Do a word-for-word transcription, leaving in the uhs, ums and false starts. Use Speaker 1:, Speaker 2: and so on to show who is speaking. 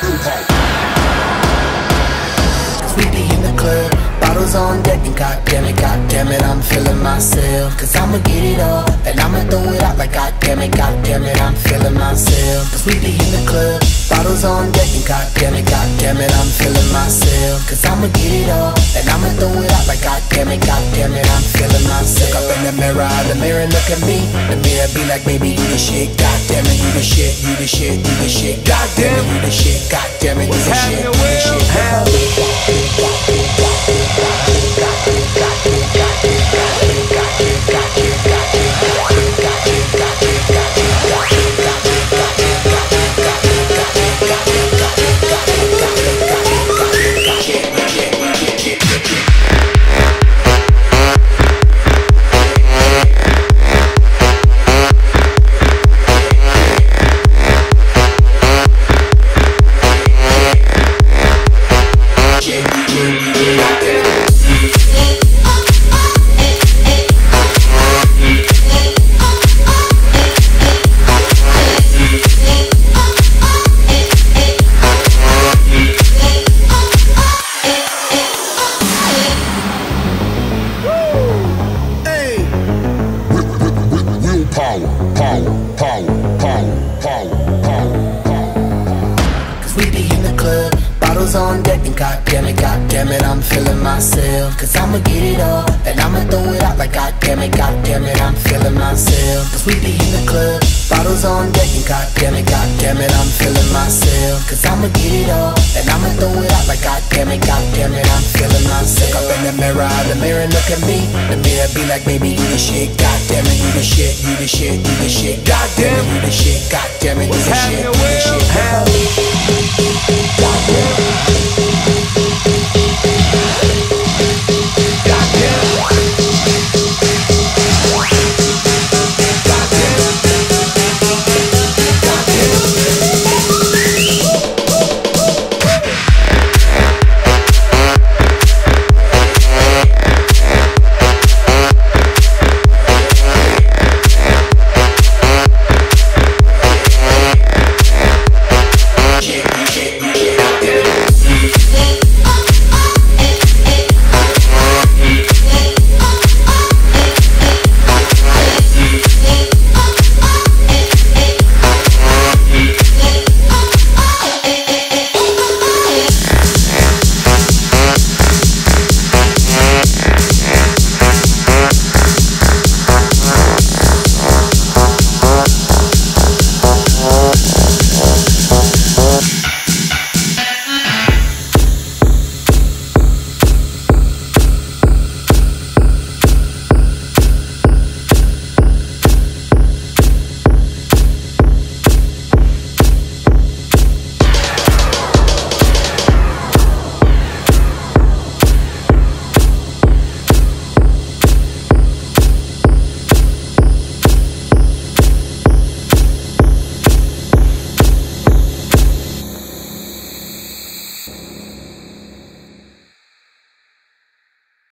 Speaker 1: Cause we be in the club, bottles on deck, and goddamn it, goddamn it, I'm feeling myself. Cause I'ma get it all, and I'ma throw it out like goddamn it, goddamn it, I'm feeling myself. Cause we be in the club, bottles on deck, and goddamn it, goddamn it, I'm feeling myself. Cause I'ma get it all, and I'ma throw it out like goddamn it, goddamn it, I'm feeling myself. Look up in the mirror, the mirror look at me. The mirror be like, baby, you the shit, goddamn it, you the shit, you the shit, you the shit, goddamn it, you the shit, goddamn it, you the shit, you the shit.
Speaker 2: Power, power, power, power, power, power, power.
Speaker 1: Cause we be in the club, bottles on deck, and goddamn it, goddamn it, I'm feeling myself. Cause I'ma get it all, and I'ma throw it out like goddamn it, goddamn it, I'm feeling myself. Cause we be in the club, bottles on deck, and goddamn it, goddamn it, I'm feeling myself. Cause I'ma get it all, and I'ma throw it out like goddamn it, goddamn it, I'm feeling myself. Look up in the mirror, the mirror look at me. The mirror be like, baby, you the shit, goddamn it, you the shit, you the shit, you the shit, goddamn it, you the shit, goddamn it, you the shit, you the shit.